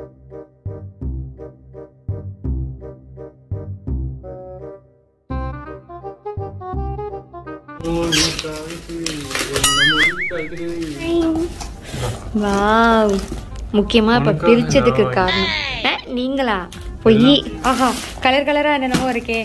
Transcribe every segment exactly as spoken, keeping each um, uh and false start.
Wow, முக்கியமா இப்ப பிரிச்சதுக்கு காரணம் நீங்களா? பொய். ஆஹா, கலர் கலரா என்னென்னமோ இருக்கே.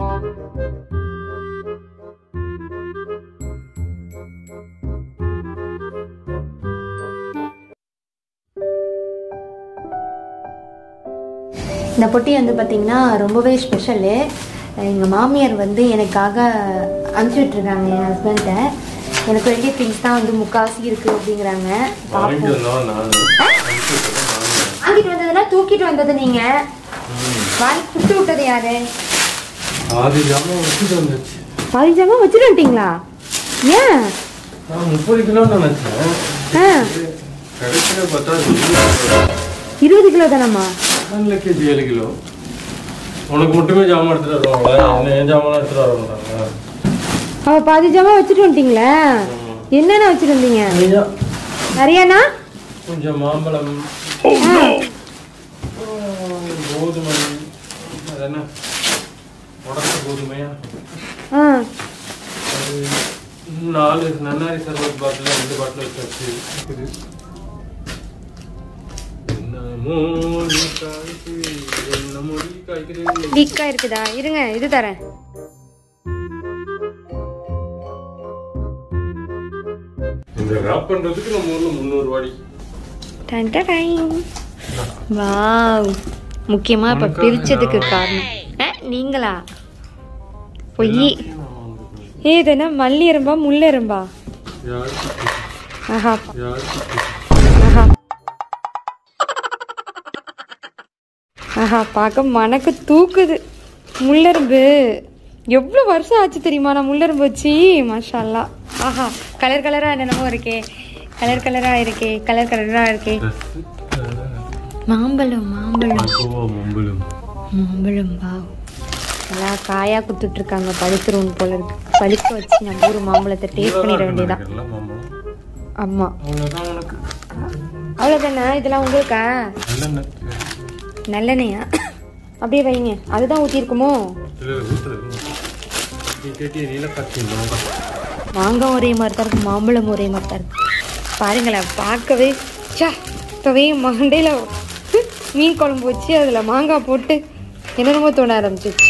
இந்த பொட்டி வந்து பார்த்தீங்கன்னா ரொம்பவே ஸ்பெஷலு. எங்கள் மாமியார் வந்து எனக்காக அனுப்பிச்சி விட்டுருக்காங்க என் ஹஸ்பண்ட்டை. எனக்கு வேண்டிய திங்ஸ் தான் வந்து முக்காசி இருக்குது அப்படிங்கிறாங்க. வாங்கிட்டு வந்ததுன்னா தூக்கிட்டு வந்தது நீங்கள், வாங்கி கொடுத்து விட்டது யாரு? பாதி ஜாமான் வச்சுட்டு வந்துச்சு. பாதி ஜாமான் வச்சுட்டு வந்துட்டீங்களா? ஏன்? முப்பது கிலோ நினைச்சேன். இருபது கிலோ தானம்மா? கேஜி ஏழு கிலோ. உனக்கு மட்டுமே ஜாமான் எடுத்துட்டு வருவாங்களா? ஏன் ஜாமான் எடுத்துட்டு வர மாட்டாங்க? அவ பாதி ஜாமான் வச்சுட்டு வந்துட்டீங்களா? என்னென்ன வச்சுட்டு வந்தீங்க? நிறையாண்ணா? கொஞ்சம் மாம்பழம், கோதுமை, என்ன உடம்பு கோதுமையா, நாலு நன்னாரி சர்பத் பாட்டில் ரெண்டு பாட்டில் வச்சாச்சு. லீக்கா இருக்குதா? இருங்க, இது தரேன். இந்த ராப் பண்றதுக்கு நம்ம ஊர்ல முந்நூறு ரூபாய். Done done. வாவ், முக்கியமா இப்ப பிரிச்சதுக்கு காரணம் நீங்களா? பொய். ஏ, இது என்ன மல்லி எறும்பா முள்ள எறும்பா? ஆஹா ஆஹா ஆஹா, பார்க்க மனக்கு தூக்குது. முள்ளெரும்பு எவ்வளோ வருஷம் ஆச்சு தெரியுமா நான் முள்ளெரும்பு வச்சு? மாஷா அல்லாஹ். ஆஹா, கலர் கலரா என்னென்னமோ இருக்கே. கலர் கலரா இருக்கே, கலர் கலரா இருக்கே. மாம்பழம் மாம்பழம் மாம்பழம். வா, நல்லா காயா குத்துட்டு இருக்காங்க. பழுத்துரும் போல இருக்கு. பழுக்க வச்சு நம்ம ஊர் மாம்பழத்தை டேஸ்ட் பண்ணிட வேண்டியதான். ஆமா, அவ்வளோதானே. இதெல்லாம் உங்களுக்கா? நல்லெண்ணெயா? அப்படியே வைங்க. அதுதான் ஊற்றிருக்குமோ? மாங்காய் ஒரே மாதிரி தான் இருக்கு, மாம்பழம் ஒரே மாதிரி தான் இருக்கு. பாருங்களேன், பார்க்கவே சா இப்போவே மண்டையில் மீன் குழம்பு வச்சு அதில் மாங்காய் போட்டு என்னென்னமோ தோண ஆரம்பிச்சிச்சு.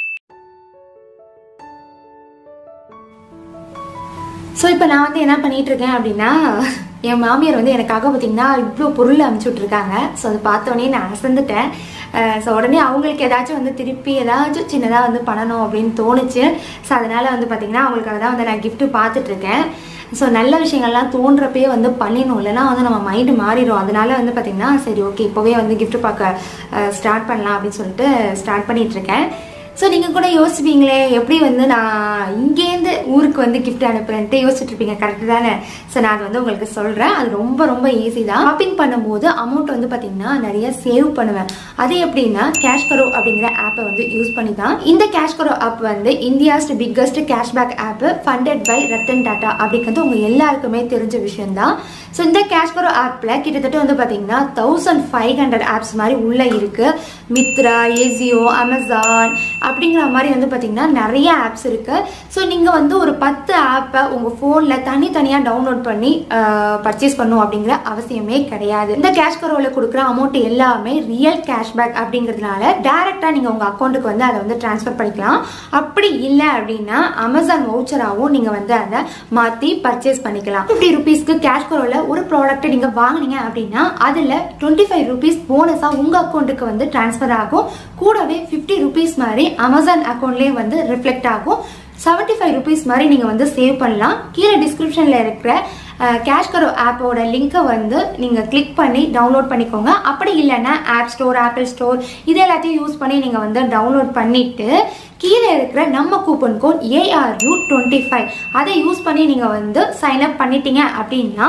ஸோ இப்போ நான் வந்து என்ன பண்ணிட்டு இருக்கேன் அப்படின்னா, என் மாமியார் வந்து எனக்காக பார்த்தீங்கன்னா இவ்வளோ பொருள் அனுப்பிச்சி விட்ருக்காங்க. ஸோ அதை பார்த்தோன்னே நான் அசந்துட்டேன். ஸோ உடனே அவங்களுக்கு ஏதாச்சும் வந்து திருப்பி ஏதாச்சும் சின்னதாக வந்து பண்ணணும் அப்படின்னு தோணுச்சு. ஸோ அதனால் வந்து பார்த்திங்கன்னா அவங்களுக்காக தான் வந்து நான் கிஃப்ட்டு பார்த்துட்ருக்கேன். ஸோ நல்ல விஷயங்கள்லாம் தோன்றப்பே வந்து பண்ணிடணும், இல்லைனா வந்து நம்ம மைண்டு மாறிடும். அதனால வந்து பார்த்திங்கன்னா சரி ஓகே இப்போவே வந்து கிஃப்ட்டு பார்க்க ஸ்டார்ட் பண்ணலாம் அப்படின்னு சொல்லிட்டு ஸ்டார்ட் பண்ணிகிட்ருக்கேன். ஸோ நீங்கள் கூட யோசிப்பீங்களே எப்படி வந்து நான் இங்கேருந்து ஊருக்கு வந்து கிஃப்ட் அனுப்புறேன்ட்டு யோசிச்சுட்டு இருப்பீங்க, கரெக்டு தானே? ஸோ நான் அது வந்து உங்களுக்கு சொல்கிறேன். அது ரொம்ப ரொம்ப ஈஸி தான். ஷாப்பிங் பண்ணும்போது அமௌண்ட் வந்து பார்த்தீங்கன்னா நிறைய சேவ் பண்ணுவேன். அது எப்படின்னா கேஷ்கரோ அப்படிங்கிற ஆப்பை வந்து யூஸ் பண்ணி தான். இந்த கேஷ்கரோ ஆப் வந்து India's biggest cashback app, funded by Ratan Tata அப்படிங்கிறது உங்கள் எல்லாருக்குமே தெரிஞ்ச விஷயம்தான். ஸோ இந்த கேஷ்கரோ ஆப்பில் கிட்டத்தட்ட வந்து பார்த்தீங்கன்னா தௌசண்ட் ஃபைவ் ஹண்ட்ரட் ஆப்ஸ் மாதிரி உள்ளே இருக்குது. மித்ரா, ஏசியோ, அமேசான் அப்படிங்கிற மாதிரி வந்து பார்த்தீங்கன்னா நிறைய ஆப்ஸ் இருக்குது. ஸோ நீங்கள் வந்து ஒரு பத்து ஆப்பை உங்கள் ஃபோனில் தனித்தனியாக டவுன்லோட் பண்ணி பர்ச்சேஸ் பண்ணும் அப்படிங்கிற அவசியமே கிடையாது. இந்த கேஷ்கரோவில் கொடுக்குற அமௌண்ட் எல்லாமே ரியல் கேஷ்பேக் அப்படிங்கிறதுனால டேரெக்டாக நீங்கள் உங்கள் அக்கௌண்ட்டுக்கு வந்து அதை வந்து ட்ரான்ஸ்ஃபர் பண்ணிக்கலாம். அப்படி இல்லை அப்படின்னா அமேசான் வவுச்சராகவும் நீங்கள் வந்து அதை மாற்றி பர்ச்சேஸ் பண்ணிக்கலாம். ஃபிஃப்டி ருபீஸ்க்கு கேஷ்கரோவில் ஒரு ப்ராடக்ட்டை நீங்கள் வாங்கினீங்க அப்படின்னா அதில் டுவெண்ட்டி ஃபைவ் ருபீஸ் போனஸாக உங்கள் அக்கௌண்ட்டுக்கு வந்து ட்ரான்ஸ்ஃபர் ஆகும். கூடவே ஃபிஃப்டி ருபீஸ் மாதிரி அமேசான் அக்கௌண்ட்லேயே வந்து ரிஃப்ளெக்ட் ஆகும். செவன்ட்டி ஃபைவ் ருபீஸ் மாதிரி நீங்கள் வந்து சேவ் பண்ணலாம். கீழே டிஸ்கிரிப்ஷனில் இருக்கிற கேஷ்கரோ ஆப்போட லிங்கை வந்து நீங்கள் கிளிக் பண்ணி டவுன்லோட் பண்ணிக்கோங்க. அப்படி இல்லைன்னா ஆப் ஸ்டோர், ஆப்பிள் ஸ்டோர் இது எல்லாத்தையும் யூஸ் பண்ணி நீங்கள் வந்து டவுன்லோட் பண்ணிவிட்டு கீழே இருக்கிற நம்ம coupon code ARU twenty five அதை யூஸ் பண்ணி நீங்கள் வந்து சைன் அப் பண்ணிட்டீங்க அப்படின்னா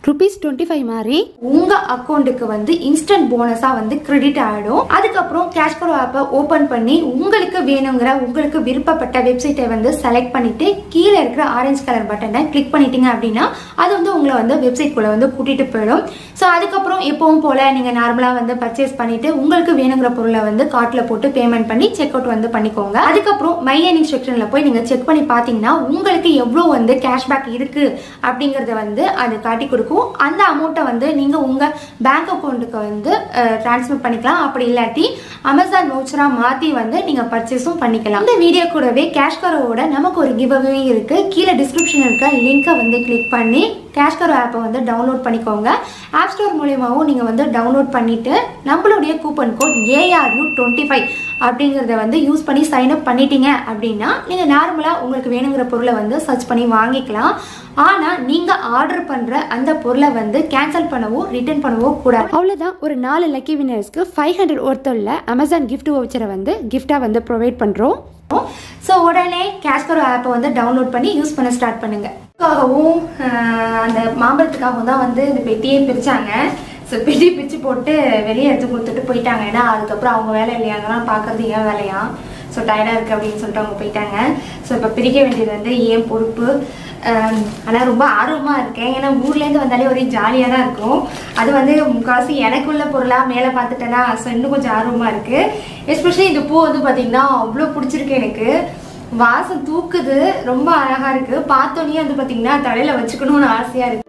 ருபீஸ் டுவெண்ட்டி ஃபைவ் மாதிரி உங்கள் அக்கௌண்ட்டுக்கு வந்து இன்ஸ்டன்ட் போனஸாக வந்து கிரெடிட் ஆகிடும். அதுக்கப்புறம் கேஷ்கரோ ஆப்பை ஓப்பன் பண்ணி உங்களுக்கு வேணுங்கிற உங்களுக்கு விருப்பப்பட்ட வெப்சைட்டை வந்து செலக்ட் பண்ணிவிட்டு கீழே இருக்கிற ஆரஞ்சு கலர் பட்டனை கிளிக் பண்ணிட்டீங்க அப்படின்னா அது வந்து உங்களை வந்து வெப்சைட்குள்ளே வந்து கூட்டிகிட்டு போயிடும். ஸோ அதுக்கப்புறம் எப்பவும் போல் நீங்கள் நார்மலாக வந்து பர்ச்சேஸ் பண்ணிவிட்டு உங்களுக்கு வேணுங்கிற பொருளை வந்து கார்ட்டில் போட்டு பேமெண்ட் பண்ணி செக் அவுட் வந்து பண்ணிக்கோங்க. அதுக்கப்புறம் மை ஏர்னிங் செக்ஷனில் போய் நீங்கள் செக் பண்ணி பார்த்தீங்கன்னா உங்களுக்கு எவ்வளோ வந்து கேஷ்பேக் இருக்குது அப்படிங்கிறத வந்து அது காட்டி கொடுக்கும். அந்த அமௌண்ட்டை வந்து நீங்கள் உங்கள் பேங்க் அக்கௌண்ட்டுக்கு வந்து ட்ரான்ஸ்ஃபர் பண்ணிக்கலாம். அப்படி இல்லாட்டி அமேசான் வவுச்சராக மாற்றி வந்து நீங்கள் பர்ச்சேஸும் பண்ணிக்கலாம். இந்த வீடியோ கூடவே கேஷ்கரோவோட நமக்கு ஒரு கிவ் அவே இருக்குது. கீழே டிஸ்கிரிப்ஷன் இருக்க லிங்கை வந்து கிளிக் பண்ணி கேஷ்கரோ ஆப்பை வந்து டவுன்லோட் பண்ணிக்கோங்க. ஆப் ஸ்டோர் மூலியமாகவும் நீங்கள் வந்து டவுன்லோட் பண்ணிவிட்டு நம்மளுடைய coupon code ARU twenty five அப்படிங்கிறத வந்து யூஸ் பண்ணி சைன் அப் பண்ணிட்டீங்க அப்படின்னா நீங்கள் நார்மலாக உங்களுக்கு வேணுங்கிற பொருளை வந்து சர்ச் பண்ணி வாங்கிக்கலாம். ஆனால் நீங்கள் ஆர்டர் பண்ணுற அந்த பொருளை வந்து கேன்சல் பண்ணவோ ரிட்டர்ன் பண்ணவோ கூடாது. அவ்வளோதான். ஒரு நாலு லக்கி வினர்ஸ்க்கு ஃபைவ் ஹண்ட்ரட் ஒருத்தரில் அமேசான் கிஃப்ட் வவுச்சரை வந்து கிஃப்டாக வந்து ப்ரொவைட் பண்ணுறோம். ஸோ உடனே கேஷ்கரோ ஆப்பை வந்து டவுன்லோட் பண்ணி யூஸ் பண்ண ஸ்டார்ட் பண்ணுங்கள். அதுக்காகவும் அந்த மாம்பழத்துக்காகவும் தான் வந்து இந்த பெட்டியே பிரித்தாங்க. ஸோ பெட்டி பிரித்து போட்டு வெளியே எடுத்து கொடுத்துட்டு போயிட்டாங்க. ஏன்னா அதுக்கப்புறம் அவங்க வேலை இல்லையா, அதெல்லாம் பார்க்குறது ஏன் வேலையா. ஸோ டயர்டாக இருக்குது அப்படின்னு சொல்லிட்டு அவங்க போயிட்டாங்க. ஸோ இப்போ பிரிக்க வேண்டியது வந்து ஏன் பொறுப்பு. ஆனால் ரொம்ப ஆர்வமாக இருக்கேன். ஏன்னா ஊர்லேருந்து வந்தாலே ஒரே ஜாலியாக தான் இருக்கும். அது வந்து முக்கால்வாசி எனக்குள்ள பொருளாக மேலே பார்த்துட்டேன்னா ஸோ இன்னும் கொஞ்சம் ஆர்வமாக இருக்குது. எஸ்பெஷலி இந்த பூ வந்து பார்த்திங்கன்னா அவ்வளோ பிடிச்சிருக்கு எனக்கு. வாசம் தூக்குது, ரொம்ப அழகாக இருக்குது. பார்த்தோன்னே வந்து பார்த்திங்கன்னா தலையில் வச்சுக்கணும்னு ஆசையாக இருக்குது.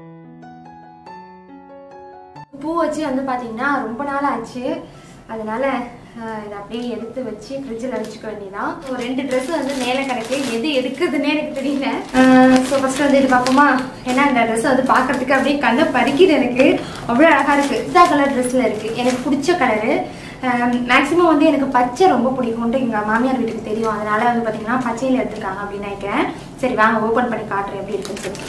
பூ வச்சு வந்து பார்த்திங்கன்னா ரொம்ப நாள் ஆச்சு. அதனால் இதை அப்படியே எடுத்து வச்சு ஃப்ரிட்ஜில் வச்சுக்க வேண்டியதான். ஒரு ரெண்டு ட்ரெஸ்ஸு வந்து மேலே கிடக்கு. எது எடுக்குதுன்னே எனக்கு தெரியல. ஸோ ஃபஸ்ட்டு வந்து இது பார்ப்போமா. ஏன்னா இந்த ட்ரெஸ்ஸை வந்து பார்க்குறதுக்கு அப்படியே கண்ணை பறிக்குது. எனக்கு அவ்வளோ அழகாக இருக்குது. இதா கலர் ட்ரெஸ்ஸில் இருக்குது. எனக்கு பிடிச்ச கலரு. மேக்ஸிமம் வந்து எனக்கு பச்சை ரொம்ப பிடிக்கும்ட்டு எங்கள் மாமியார் வீட்டுக்கு தெரியும். அதனால் வந்து பார்த்திங்கன்னா பச்சையில் எடுத்துருக்காங்க அப்படின்னு நினைக்கிறேன். சரி வாங்க ஓப்பன் பண்ணி காட்டுறேன் எப்படி இருக்குன்னு சொல்லி.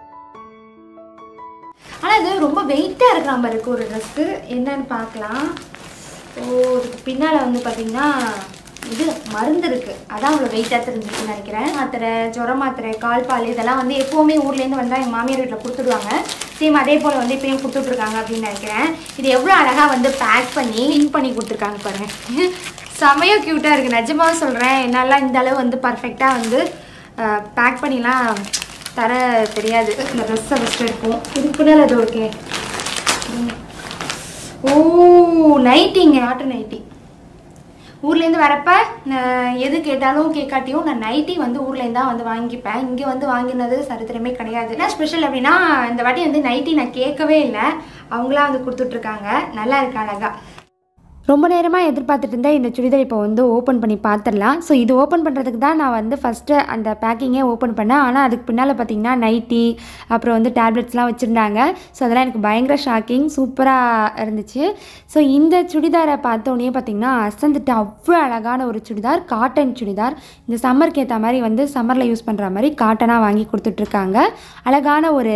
ஆனால் இது ரொம்ப வெயிட்டாக இருக்கிற மாதிரி இருக்குது ஒரு ட்ரெஸ்ஸு. என்னன்னு பார்க்கலாம். ஸோ இதுக்கு பின்னால் வந்து பார்த்திங்கன்னா இது மருந்து இருக்குது. அதான் அவ்வளோ வெயிட்டாக தெரிஞ்சுக்குன்னு நினைக்கிறேன். மாத்திரை, ஜுர மாத்திரை, கால்பால் இதெல்லாம் வந்து எப்போவுமே ஊர்லேருந்து வந்தால் எங்கள் மாமியார் வீட்டில் கொடுத்துடுவாங்க. சேம் அதே போல் வந்து இப்போயும் கொடுத்துட்ருக்காங்க அப்படின்னு நினைக்கிறேன். இது எவ்வளோ அழகாக வந்து பேக் பண்ணி இன் பண்ணி கொடுத்துருக்காங்க பாருங்கள். செமையாக க்யூட்டாக இருக்குது. நிஜமாக சொல்கிறேன். என்னால் இந்த அளவு வந்து பர்ஃபெக்டாக வந்து பேக் பண்ணிலாம் தர தெரியாது. இந்த ட்ரெஸ்ஸை ஃபஸ்ட்டு இருக்கும். இதுக்கு பின்னால் அது ஓகே. ஓ நைட்டிங்க, நாட்டு நைட்டி. ஊர்லேருந்து வரப்போ எது கேட்டாலும் கேட்காட்டியும் நான் நைட்டி வந்து ஊர்லேருந்து தான் வந்து வாங்கிப்பேன். இங்கே வந்து வாங்கினது சரித்திரமே கிடையாது. என்ன ஸ்பெஷல் அப்படின்னா இந்த வாட்டி வந்து நைட்டி நான் கேட்கவே இல்லை. அவங்களா வந்து கொடுத்துட்ருக்காங்க. நல்லா இருக்கு அழகா. ரொம்ப நேரமாக எதிர்பார்த்துட்டு இருந்தேன் இந்த சுடிதார். இப்போ வந்து ஓப்பன் பண்ணி பார்த்துடலாம். ஸோ இது ஓப்பன் பண்ணுறதுக்கு தான் நான் வந்து ஃபஸ்ட்டு அந்த பேக்கிங்கே ஓப்பன் பண்ணேன். ஆனால் அதுக்கு பின்னால் பார்த்திங்கன்னா நைட்டி அப்புறம் வந்து டேப்லெட்ஸ்லாம் வச்சுருந்தாங்க. ஸோ அதெல்லாம் எனக்கு பயங்கர ஷாக்கிங், சூப்பராக இருந்துச்சு. ஸோ இந்த சுடிதாரை பார்த்தோன்னே பார்த்திங்கன்னா அசந்துட்டு அவ்வளோ அழகான ஒரு சுடிதார். காட்டன் சுடிதார். இந்த சம்மருக்கு ஏற்ற மாதிரி வந்து சம்மரில் யூஸ் பண்ணுற மாதிரி காட்டனாக வாங்கி கொடுத்துட்ருக்காங்க. அழகான ஒரு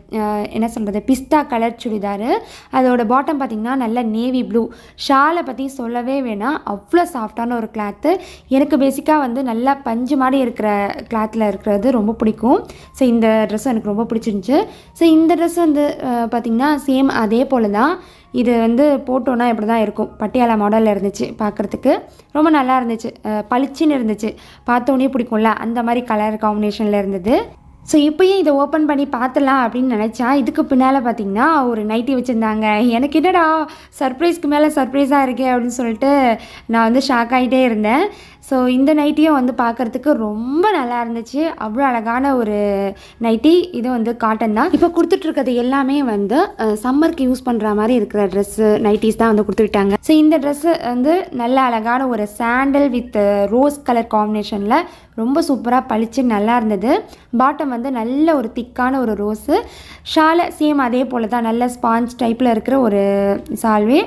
என்ன சொல்கிறது பிஸ்தா கலர் சுடிதார். அதோட பாட்டம் பார்த்திங்கன்னா நல்ல நேவி ப்ளூ. ஷால் பற்றி சொல்லவே வேணாம். அவ்வளோ சாஃப்டான ஒரு கிளாத்து. எனக்கு பேசிக்காக வந்து நல்லா பஞ்சு மாதிரி இருக்கிற கிளாத்தில் இருக்கிறது ரொம்ப பிடிக்கும். ஸோ இந்த ட்ரெஸ் எனக்கு ரொம்ப பிடிச்சிருந்துச்சு. ஸோ இந்த ட்ரெஸ் வந்து பார்த்திங்கன்னா சேம் அதே போல் தான். இது வந்து போட்டோன்னா இப்படி தான் இருக்கும். பட்டியாலா மாடலில் இருந்துச்சு. பார்க்குறதுக்கு ரொம்ப நல்லா இருந்துச்சு. பளிச்சுன்னு இருந்துச்சு. பார்த்தோன்னே பிடிக்கும்ல அந்த மாதிரி கலர் காம்பினேஷனில் இருந்தது. ஸோ இப்போயும் இதை ஓப்பன் பண்ணி பார்த்துடலாம் அப்படின்னு நினச்சா இதுக்கு பின்னால் பார்த்திங்கன்னா ஒரு நைட்டி வச்சுருந்தாங்க. எனக்கு என்னடா சர்ப்ரைஸ்க்கு மேலே சர்ப்ரைஸாக இருக்கே அப்படின்னு சொல்லிட்டு நான் வந்து ஷாக் ஆகிட்டே இருந்தேன். ஸோ இந்த நைட்டியும் வந்து பார்க்குறதுக்கு ரொம்ப நல்லா இருந்துச்சு. அவ்வளோ அழகான ஒரு நைட்டி. இது வந்து காட்டன் தான். இப்போ கொடுத்துட்ருக்கிறது எல்லாமே வந்து சம்மருக்கு யூஸ் பண்ணுற மாதிரி இருக்கிற ட்ரெஸ்ஸு நைட்டிஸ் தான் வந்து கொடுத்துக்கிட்டாங்க. ஸோ இந்த ட்ரெஸ்ஸு வந்து நல்ல அழகான ஒரு சாண்டல் வித் ரோஸ் கலர் காம்பினேஷனில் ரொம்ப சூப்பராக பளிச்சு நல்லா இருந்தது. பாட்டம் வந்து நல்ல ஒரு திக்கான ஒரு ரோஸு. ஷாலை சேம் அதே போல் தான் நல்ல ஸ்பாஞ்ச் டைப்பில் இருக்கிற ஒரு சால்வே.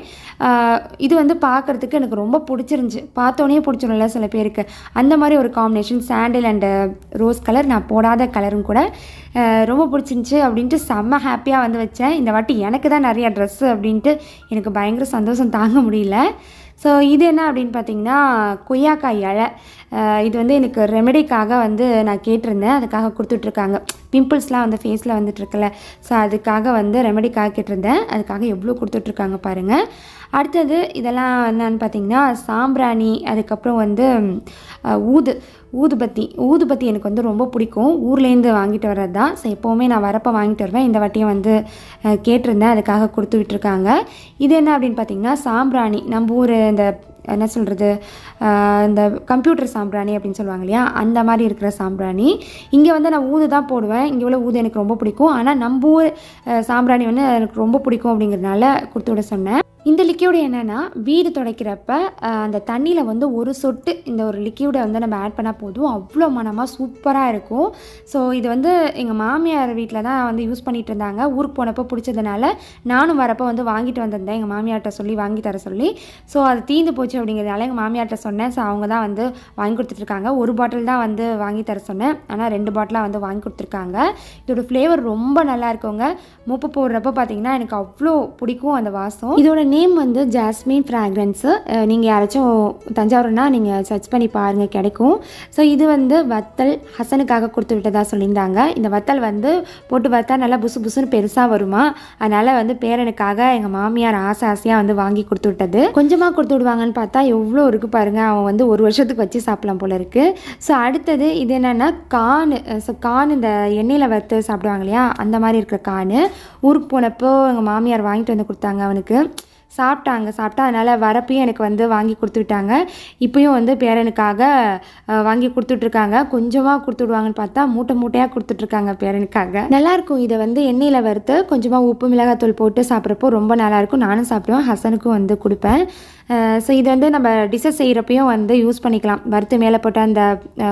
இது வந்து பார்க்குறதுக்கு எனக்கு ரொம்ப பிடிச்சிருந்துச்சி. பார்த்தோன்னே பிடிச்சிரும்ல சில பேருக்கு. அந்த மாதிரி ஒரு combination sandal and rose colour. நான் போடாத கலரும் கூட ரொம்ப பிடிச்சிருந்துச்சி அப்படின்ட்டு செம்ம ஹாப்பியாக வந்து வச்சேன். இந்த வாட்டி எனக்கு தான் நிறையா ட்ரெஸ்ஸு அப்படின்ட்டு எனக்கு பயங்கர சந்தோஷம் தாங்க முடியல. ஸோ இது என்ன அப்படின்னு பார்த்தீங்கன்னா கொய்யாக்காய் இலை. இது வந்து எனக்கு ரெமெடிக்காக வந்து நான் கேட்டிருந்தேன், அதுக்காக கொடுத்துட்ருக்காங்க. பிம்பிள்ஸ்லாம் வந்து ஃபேஸில் வந்துட்டுருக்குல்ல, ஸோ அதுக்காக வந்து ரெமெடிக்காக கேட்டிருந்தேன், அதுக்காக எவ்வளோ கொடுத்துட்ருக்காங்க பாருங்கள். அடுத்தது இதெல்லாம் என்னன்னு பார்த்தீங்கன்னா சாம்பிராணி, அதுக்கப்புறம் வந்து ஊது ஊதுபத்தி ஊதுபத்தி எனக்கு வந்து ரொம்ப பிடிக்கும், ஊர்லேருந்து வாங்கிட்டு வர்றது தான். ஸோ எப்போவுமே நான் வரப்போ வாங்கிட்டு வருவேன். இந்த வாட்டியும் வந்து கேட்டிருந்தேன், அதுக்காக கொடுத்து விட்டுருக்காங்க. இது என்ன அப்படின்னு பார்த்தீங்கன்னா சாம்பிராணி. நம்ம ஊர் இந்த என்ன சொல்கிறது, இந்த கம்ப்யூட்டர் சாம்பிராணி அப்படின்னு சொல்லுவாங்க இல்லையா, அந்த மாதிரி இருக்கிற சாம்பிராணி. இங்கே வந்து நான் ஊது தான் போடுவேன், இங்கே உள்ள ஊது எனக்கு ரொம்ப பிடிக்கும். ஆனால் நம்ம ஊர் சாம்பிராணி வந்து எனக்கு ரொம்ப பிடிக்கும் அப்படிங்கிறதுனால கொடுத்து விட சொன்னேன். இந்த லிக்யூடு என்னென்னா வீடு துடைக்கிறப்ப அந்த தண்ணியில் வந்து ஒரு சொட்டு இந்த ஒரு லிக்யூடை வந்து நம்ம ஆட் பண்ணால் போதும், அவ்வளோ மனமாக சூப்பராக இருக்கும். ஸோ இது வந்து எங்கள் மாமியார் வீட்டில் தான் வந்து யூஸ் பண்ணிகிட்டு இருந்தாங்க. ஊருக்கு போனப்போ பிடிச்சதுனால நானும் வரப்போ வந்து வாங்கிட்டு வந்திருந்தேன், எங்கள் மாமியார்கிட்ட சொல்லி வாங்கி தர சொல்லி. ஸோ அது தீந்து போச்சு அப்படிங்கிறதுனால எங்கள் மாமியார்கிட்ட சொன்னேன். ஸோ அவங்க தான் வந்து வாங்கி கொடுத்துட்ருக்காங்க. ஒரு பாட்டில் தான் வந்து வாங்கி தர சொன்னேன், ஆனால் ரெண்டு பாட்டிலாக வந்து வாங்கி கொடுத்துருக்காங்க. இதோட ஃப்ளேவர் ரொம்ப நல்லா இருக்குங்க. மூப்பு போடுறப்ப பார்த்தீங்கன்னா எனக்கு அவ்வளோ பிடிக்கும் அந்த வாசம். இதோட நேம் வந்து ஜாஸ்மின் ஃப்ராக்ரன்ஸு. நீங்கள் யாராச்சும் தஞ்சாவூர்னா நீங்கள் சர்ச் பண்ணி பாருங்கள், கிடைக்கும். ஸோ இது வந்து வத்தல் ஹசனுக்காக கொடுத்து விட்டதாக சொல்லியிருந்தாங்க. இந்த வத்தல் வந்து போட்டு வத்தா நல்லா புசு புசுன்னு பெருசாக வருமா, அதனால் வந்து பேரனுக்காக எங்கள் மாமியார் ஆசை ஆசையாக வந்து வாங்கி கொடுத்து விட்டது. கொஞ்சமாக கொடுத்து விடுவாங்கன்னு பார்த்தா எவ்வளோ இருக்குது பாருங்கள், அவன் வந்து ஒரு வருஷத்துக்கு வச்சு சாப்பிடலாம் போல இருக்குது. ஸோ அடுத்தது இது என்னென்னா கான். ஸோ கான் இந்த எண்ணெயில் வறுத்து சாப்பிடுவாங்க இல்லையா, அந்த மாதிரி இருக்கிற கான். ஊருக்கு போனப்போ எங்கள் மாமியார் வாங்கிட்டு வந்து கொடுத்தாங்க, அவனுக்கு சாப்பிட்டாங்க. சாப்பிட்டா அதனால் வரப்பையும் எனக்கு வந்து வாங்கி கொடுத்துட்டாங்க. இப்போயும் வந்து பேரனுக்காக வாங்கி கொடுத்துட்ருக்காங்க. கொஞ்சமாக கொடுத்துடுவாங்கன்னு பார்த்தா மூட்டை மூட்டையாக கொடுத்துட்ருக்காங்க பேரனுக்காக. நல்லாயிருக்கும். இதை வந்து எண்ணெயில் வறுத்து கொஞ்சமாக உப்பு மிளகாத்தூள் போட்டு சாப்பிட்றப்போ ரொம்ப நல்லாயிருக்கும். நானும் சாப்பிடுவேன், ஹசனுக்கும் வந்து கொடுப்பேன். ஸோ இது வந்து நம்ம டிஷ்ஷஸ் செய்கிறப்பையும் வந்து யூஸ் பண்ணிக்கலாம். வறுத்து மேலே போட்ட அந்த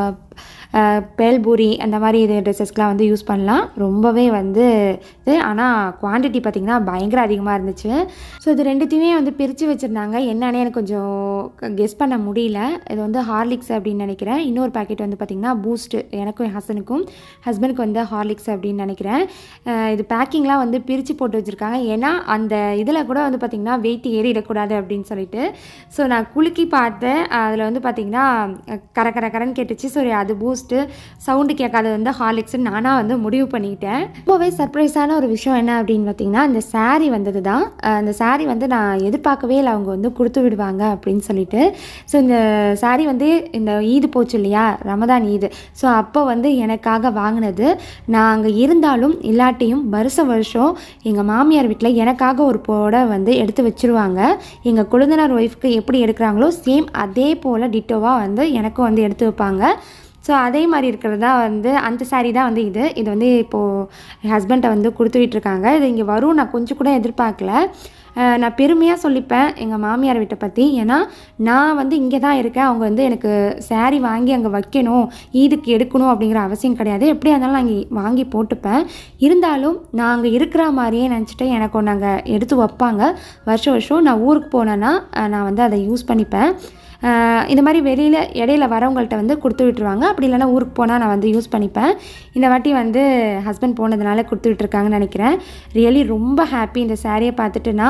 பேல்பூரி அந்த மாதிரி இது ட்ரெஸ்ஸஸ்க்கெலாம் வந்து யூஸ் பண்ணலாம். ரொம்பவே வந்து இது, ஆனால் குவான்டிட்டி பார்த்திங்கன்னா பயங்கர அதிகமாக இருந்துச்சு. ஸோ இது ரெண்டுத்தையுமே வந்து பிரித்து வச்சுருந்தாங்க. என்னன்னு எனக்கு கொஞ்சம் கெஸ் பண்ண முடியல. இது வந்து ஹார்லிக்ஸ் அப்படின்னு நினைக்கிறேன். இன்னொரு பேக்கெட் வந்து பார்த்திங்கன்னா பூஸ்ட்டு, எனக்கும் என் ஹஸ்பண்டுக்கும் ஹஸ்பண்டுக்கு வந்து ஹார்லிக்ஸ் அப்படின்னு நினைக்கிறேன். இது பேக்கிங்லாம் வந்து பிரித்து போட்டு வச்சுருக்காங்க. ஏன்னா அந்த இதில் கூட வந்து பார்த்திங்கன்னா வெயிட் ஏறிடக்கூடாது அப்படின்னு சொல்லிட்டு. ஸோ நான் குலுக்கி பார்த்தேன், அதில் வந்து பார்த்திங்கன்னா கர கர கரன்னு கேட்டுச்சு. சரி அது பூஸ்ட்டு, சவுண்டு கேட்காது வந்து ஹார்லிக்ஸ்ன்னு நானாக வந்து முடிவு பண்ணிக்கிட்டேன். ரொம்பவே சர்ப்ரைஸான ஒரு விஷயம் என்ன அப்படின்னு பார்த்தீங்கன்னா இந்த சாரீ வந்தது தான். அந்த சாரீ வந்து நான் எதிர்பார்க்கவே இல்லை, அவங்க வந்து கொடுத்து விடுவாங்க அப்படின்னு சொல்லிட்டு. ஸோ இந்த சாரீ வந்து இந்த ஈது போச்சு இல்லையா, ரமதான் ஈது, ஸோ அப்போ வந்து எனக்காக வாங்கினது. நான் அங்கே இருந்தாலும் இல்லாட்டியும் வருஷம் வருஷம் எங்கள் மாமியார் வீட்டில் எனக்காக ஒரு புடவை வந்து எடுத்து வச்சுருவாங்க. எங்கள் கொழுந்தனார் ஒய்ஃப்க்கு எப்படி எடுக்கிறாங்களோ சேம் அதே போல் டிட்டோவாக வந்து எனக்கும் வந்து எடுத்து வைப்பாங்க. ஸோ அதே மாதிரி இருக்கிறது தான் வந்து அந்த சாரீ தான் வந்து இது. இது வந்து இப்போது என் ஹஸ்பண்டை வந்து கொடுத்து விட்டுருக்காங்க. இது இங்கே வரும் நான் கொஞ்சம் கூட எதிர்பார்க்கல. நான் பெருமையாக சொல்லிப்பேன் எங்கள் மாமியார் வீட்டை பற்றி. ஏன்னா நான் வந்து இங்கே தான் இருக்கேன், அவங்க வந்து எனக்கு சாரீ வாங்கி அங்கே வைக்கணும், ஈதுக்கு எடுக்கணும் அப்படிங்கிற அவசியம் கிடையாது. எப்படியா இருந்தாலும் நான் இங்கே வாங்கி போட்டுப்பேன். இருந்தாலும் நான் அங்கே இருக்கிற மாதிரியே நினச்சிட்டு எனக்கு ஒன்று அங்கே எடுத்து வைப்பாங்க. வருஷம் வருஷம் நான் ஊருக்கு போனேன்னா நான் வந்து அதை யூஸ் பண்ணிப்பேன். இந்த மாதிரி வெளியில் இடையில வரவங்கள்ட்ட வந்து கொடுத்து விட்டுருவாங்க. அப்படி இல்லைனா ஊருக்கு போனால் நான் வந்து யூஸ் பண்ணிப்பேன். இந்த வாட்டி வந்து ஹஸ்பண்ட் போனதுனால கொடுத்து விட்டுருக்காங்கன்னு நினைக்கிறேன். ரியலி ரொம்ப ஹாப்பி. இந்த சாரியை பார்த்துட்டுனா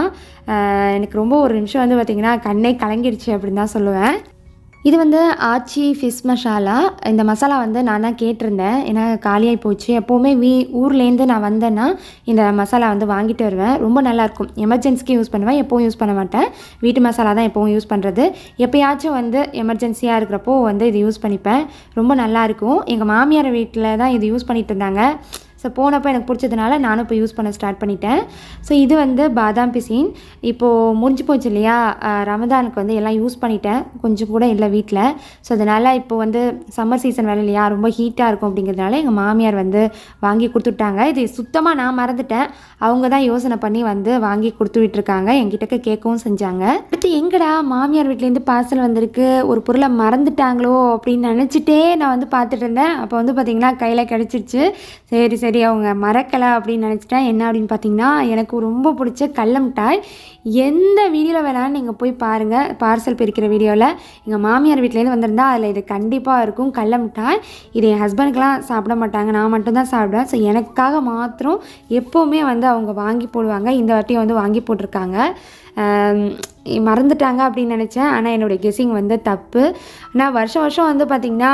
எனக்கு ரொம்ப ஒரு நிமிஷம் வந்து பார்த்திங்கன்னா கண்ணே கலங்கிடுச்சு அப்படின்னு தான் சொல்லுவேன். இது வந்து ஆச்சி ஃபிஷ் மசாலா. இந்த மசாலா வந்து நான் தான் கேட்டிருந்தேன், ஏன்னா காலியாகி போச்சு. எப்போவுமே வீ ஊர்லேருந்து நான் வந்தேன்னா இந்த மசாலா வந்து வாங்கிட்டு வருவேன். ரொம்ப நல்லாயிருக்கும். எமர்ஜென்சிக்கு யூஸ் பண்ணுவேன், எப்போவும் யூஸ் பண்ண மாட்டேன். வீட்டு மசாலா தான் எப்போவும் யூஸ் பண்ணுறது. எப்போயாச்சும் வந்து எமர்ஜென்சியாக இருக்கிறப்போ வந்து இது யூஸ் பண்ணிப்பேன். ரொம்ப நல்லாயிருக்கும். எங்கள் மாமியார் வீட்டில் தான் இது யூஸ் பண்ணிகிட்டு இருந்தாங்க. ஸோ போனப்போ எனக்கு பிடிச்சதுனால நானும் இப்போ யூஸ் பண்ண ஸ்டார்ட் பண்ணிட்டேன். ஸோ இது வந்து பாதாம் பிசின். இப்போது முடிஞ்சு போச்சு இல்லையா, ரமதானுக்கு வந்து எல்லாம் யூஸ் பண்ணிட்டேன், கொஞ்சம் கூட இல்லை வீட்டில். ஸோ அதனால் இப்போ வந்து சம்மர் சீசன் வேலை இல்லையா, ரொம்ப ஹீட்டாக இருக்கும் அப்படிங்கிறதுனால எங்கள் மாமியார் வந்து வாங்கி கொடுத்துட்டாங்க. இது சுத்தமாக நான் மறந்துட்டேன், அவங்க தான் யோசனை பண்ணி வந்து வாங்கி கொடுத்து விட்டுருக்காங்க. என்கிட்ட கேட்கவும் செஞ்சாங்க. அடுத்து எங்கடா மாமியார் வீட்டிலேருந்து பார்சல் வந்திருக்கு, ஒரு பொருளை மறந்துட்டாங்களோ அப்படின்னு நினச்சிட்டே நான் வந்து பார்த்துட்டு இருந்தேன். அப்போ வந்து பார்த்திங்கன்னா கையில் கிடச்சிருச்சு. சரி சரி அவங்க மறக்கலை அப்படின்னு நினச்சிட்டேன். என்ன அப்படின்னு பார்த்தீங்கன்னா எனக்கு ரொம்ப பிடிச்ச கடல மிட்டாய். எந்த வீடியோவில் வேணாலும் நீங்கள் போய் பாருங்கள், பார்சல் பிரிக்கிற வீடியோவில் எங்கள் மாமியார் வீட்டிலேருந்து வந்திருந்தா அதில் இது கண்டிப்பாக இருக்கும் கடல மிட்டாய். இது என் ஹஸ்பண்டுக்கெலாம் சாப்பிட மாட்டாங்க, நான் மட்டும்தான் சாப்பிடுவேன். ஸோ எனக்காக மாத்திரம் எப்போவுமே வந்து அவங்க வாங்கி போடுவாங்க. இந்த வாட்டியும் வந்து வாங்கி போட்டிருக்காங்க. மறந்துட்டாங்க அப்படின்னு நினச்சேன், ஆனால் என்னுடைய கெஸ்ஸிங் வந்து தப்பு. ஆனால் வருஷம் வருஷம் வந்து பார்த்திங்கன்னா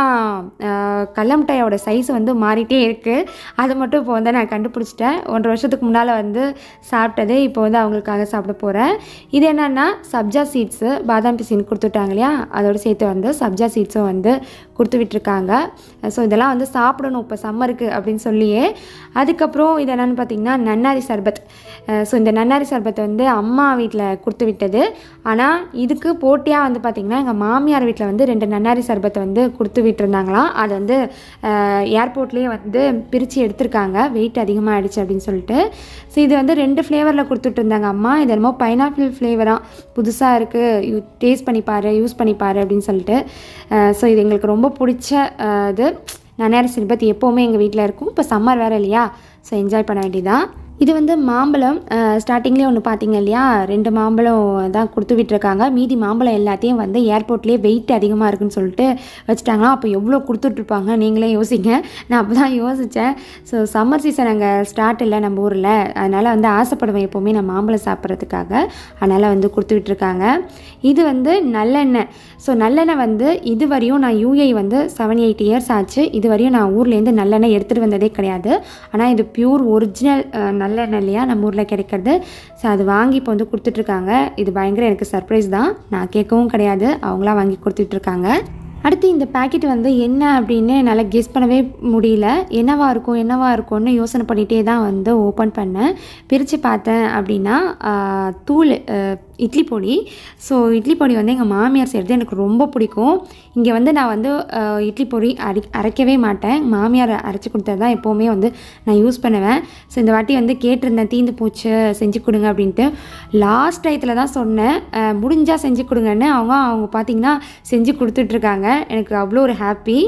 கடல மிட்டாயோட சைஸ் வந்து மாறிட்டே இருக்குது. அது மட்டும் இப்போ வந்து நான் கண்டுபிடிச்சிட்டேன். ஒன்றரை வருஷத்துக்கு முன்னால் வந்து சாப்பிட்டது இப்போ வந்து அவங்களுக்காக சாப்பிட போகிறேன். இது என்னென்னா சப்ஜா சீட்ஸு, பாதாம் பிசின் கொடுத்துட்டாங்க இல்லையா, அதோடு சேர்த்து வந்து சப்ஜா சீட்ஸும் வந்து கொடுத்து விட்டுருக்காங்க. ஸோ இதெல்லாம் வந்து சாப்பிடணும் இப்போ சம்மருக்கு அப்படின்னு சொல்லியே. அதுக்கப்புறம் இது என்னென்னு பார்த்திங்கன்னா நன்னாரி சர்பத். ஸோ இந்த நன்னாரி சர்பத்தை வந்து அம்மா வீட்டில் கொடுத்து விட்டது. ஆனால் இதுக்கு போட்டியாக வந்து பார்த்திங்கன்னா எங்கள் மாமியார் வீட்டில் வந்து ரெண்டு நன்னாரி சர்பத்தை வந்து கொடுத்து விட்டுருந்தாங்களாம். அது வந்து ஏர்போர்ட்லேயே வந்து பிரித்து எடுத்திருக்காங்க, வெயிட் அதிகமாக ஆகிடுச்சு அப்படின்னு சொல்லிட்டு. ஸோ இது வந்து ரெண்டு ஃப்ளேவரில் கொடுத்துட்ருந்தாங்க அம்மா. இது என்னமோ பைனாப்பிள் ஃப்ளேவராக புதுசாக இருக்குது, யூ டேஸ்ட் பண்ணிப்பார், யூஸ் பண்ணிப்பார் அப்படின்னு சொல்லிட்டு. ஸோ இது எங்களுக்கு ரொம்ப பிடிச்ச இது. நன்னாரி சர்பத் எப்போவுமே எங்கள் வீட்டில் இருக்கும். இப்போ சம்மர் வேறு இல்லையா, ஸோ என்ஜாய் பண்ண வேண்டியதான். இது வந்து மாம்பழம். ஸ்டார்டிங்லேயே ஒன்று பார்த்தீங்க இல்லையா, ரெண்டு மாம்பழம் தான் கொடுத்து விட்டுருக்காங்க. மீதி மாம்பழம் எல்லாத்தையும் வந்து ஏர்போர்ட்லேயே வெயிட் அதிகமாக இருக்குன்னு சொல்லிட்டு வச்சுட்டாங்களாம். அப்போ எவ்வளோ கொடுத்துட்ருப்பாங்க நீங்களே யோசிங்க. நான் அப்போ தான் யோசித்தேன். ஸோ சம்மர் சீசன் அங்கே ஸ்டார்ட் இல்லை நம்ம ஊரில், அதனால் வந்து ஆசைப்படுவேன் எப்போவுமே நான் மாம்பழம் சாப்பிட்றதுக்காக. அதனால் வந்து கொடுத்து விட்டுருக்காங்க. இது வந்து நல்லெண்ணெய். ஸோ நல்லெண்ணெய் வந்து இது வரையும் நான் யூஏ வந்து செவன் எயிட் இயர்ஸ் ஆச்சு, இது வரையும் நான் ஊர்லேருந்து நல்லெண்ணெய் எடுத்துகிட்டு வந்ததே கிடையாது. ஆனால் இது பியூர் ஒரிஜினல் நல்லெண்ணெய் இல்லையா நம்ம ஊரில் கிடைக்கிறது. ஸோ அது வாங்கி இப்போ வந்து கொடுத்துட்ருக்காங்க. இது பயங்கர எனக்கு சர்ப்ரைஸ் தான், நான் கேட்கவும் கிடையாது, அவங்களாம் வாங்கி கொடுத்துட்ருக்காங்க. அடுத்து இந்த பேக்கெட் வந்து என்ன அப்படின்னு என்னால் கெஸ் பண்ணவே முடியல. என்னவா இருக்கும் என்னவா இருக்கும்னு யோசனை பண்ணிகிட்டே தான் வந்து ஓப்பன் பண்ணேன். பிரித்து பார்த்தேன் அப்படின்னா தூள் இட்லி பொடி. ஸோ இட்லி பொடி வந்து எங்கள் மாமியார் செய்கிறது எனக்கு ரொம்ப பிடிக்கும். இங்கே வந்து நான் வந்து இட்லி பொடி அரை அரைக்கவே மாட்டேன், மாமியார் அரைச்சி கொடுத்தது தான் எப்போவுமே வந்து நான் யூஸ் பண்ணுவேன். ஸோ இந்த வாட்டி வந்து கேட்டிருந்தேன், தீந்து போச்சு செஞ்சு கொடுங்க அப்படின்ட்டு. லாஸ்ட் டயத்தில் தான் சொன்னேன் முடிஞ்சால் செஞ்சு கொடுங்கன்னு. அவங்க அவங்க பார்த்திங்கன்னா செஞ்சு கொடுத்துட்ருக்காங்க. எனக்கு அவ்வளோ ஒரு ஹாப்பி.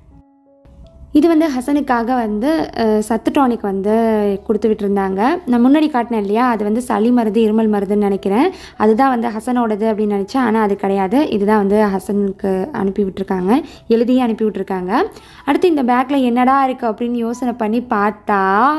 இது வந்து ஹசனுக்காக வந்து சத்து டானிக் வந்து கொடுத்து விட்டுருந்தாங்க. நான் முன்னாடி காட்டினேன் இல்லையா, அது வந்து சளி மருந்து இருமல் மருந்துன்னு நினைக்கிறேன். அதுதான் வந்து ஹசனோடது அப்படின்னு நினச்சேன், ஆனால் அது கிடையாது. இதுதான் வந்து ஹசனுக்கு அனுப்பி விட்டுருக்காங்க, எழுதியே அனுப்பி விட்டுருக்காங்க. அடுத்து இந்த பேக்கில் என்னடா இருக்குது அப்படின்னு யோசனை பண்ணி பார்த்தா